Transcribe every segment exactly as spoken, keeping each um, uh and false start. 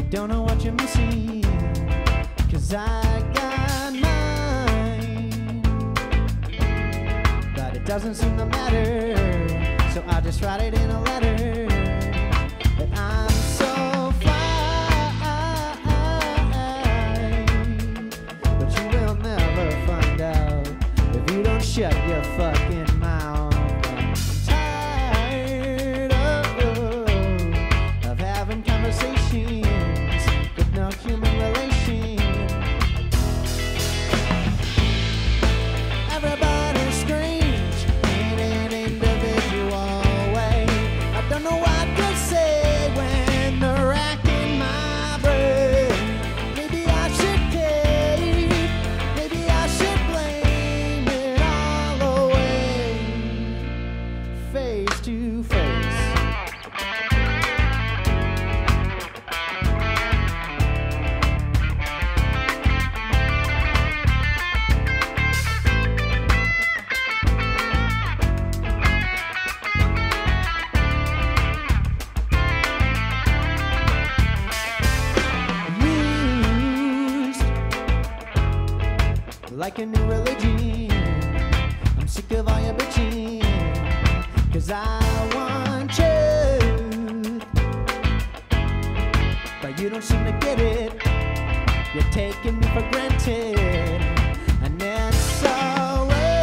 don't know what you're missing, 'cause I got mine. But it doesn't seem to matter, so I'll just write it in a letter. That I'm so fine, but you will never find out if you don't shut your fucking mouth. I'm tired of, of having conversations with no human relation. Everybody's strange in an individual way. I don't know what to say when they're racking my brain. Maybe I should cave, maybe I should blame it all away, face to face. Like a new religion, I'm sick of all your bitching, 'cause I want truth, but you don't seem to get it. You're taking me for granted, and it's so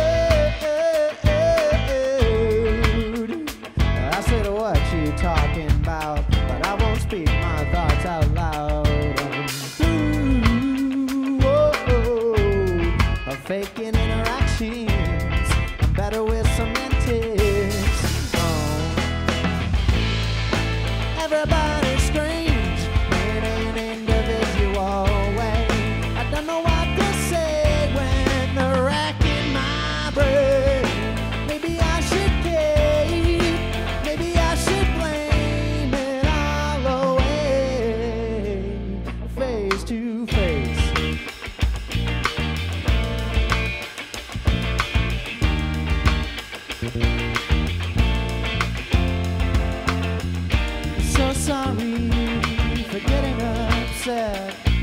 rude. I said, what you talking about? But I won't speak my thoughts out loud. Faking interactions, I'm better with semantics. Oh. Everybody's strange in an individual way. I don't know what to say when they're racking my brain. Maybe I should cave, maybe I should blame it all away, face to face. So sorry for getting upset.